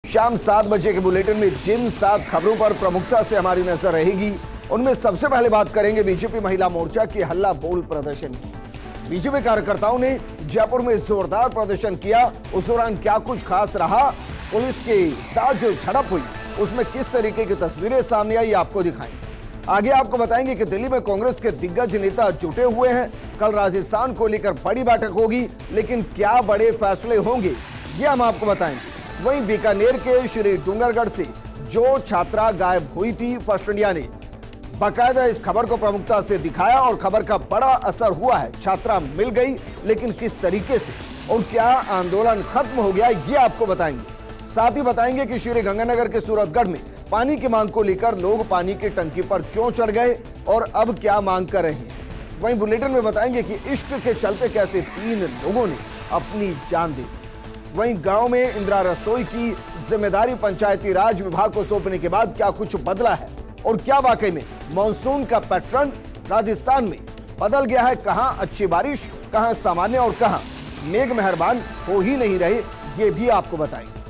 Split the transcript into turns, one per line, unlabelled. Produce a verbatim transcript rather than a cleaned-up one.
शाम सात बजे के बुलेटिन में जिन सात खबरों पर प्रमुखता से हमारी नजर रहेगी, उनमें सबसे पहले बात करेंगे बीजेपी महिला मोर्चा की हल्ला बोल प्रदर्शन की। बीजेपी कार्यकर्ताओं ने जयपुर में जोरदार प्रदर्शन किया। उस दौरान क्या कुछ खास रहा, पुलिस के साथ जो झड़प हुई उसमें किस तरीके की तस्वीरें सामने आई, आपको दिखाएंगे। आगे आपको बताएंगे कि दिल्ली में कांग्रेस के दिग्गज नेता जुटे हुए हैं। कल राजस्थान को लेकर बड़ी बैठक होगी, लेकिन क्या बड़े फैसले होंगे ये हम आपको बताएंगे। वहीं बीकानेर के श्री डूंगरगढ़ से जो छात्रा गायब हुई थी, फर्स्ट इंडिया ने बाकायदा इस खबर को प्रमुखता से दिखाया और खबर का बड़ा असर हुआ है। छात्रा मिल गई, लेकिन किस तरीके से और क्या आंदोलन खत्म हो गया ये आपको बताएंगे। साथ ही बताएंगे कि श्री गंगानगर के सूरतगढ़ में पानी की मांग को लेकर लोग पानी की टंकी पर क्यों चढ़ गए और अब क्या मांग कर रहे हैं। वहीं बुलेटिन में बताएंगे कि इश्क के चलते कैसे तीन लोगों ने अपनी जान दी। वहीं गांव में इंदिरा रसोई की जिम्मेदारी पंचायती राज विभाग को सौंपने के बाद क्या कुछ बदला है और क्या वाकई में मानसून का पैटर्न राजस्थान में बदल गया है। कहां अच्छी बारिश, कहां सामान्य और कहां मेघ मेहरबान हो ही नहीं रहे, ये भी आपको बताएंगे।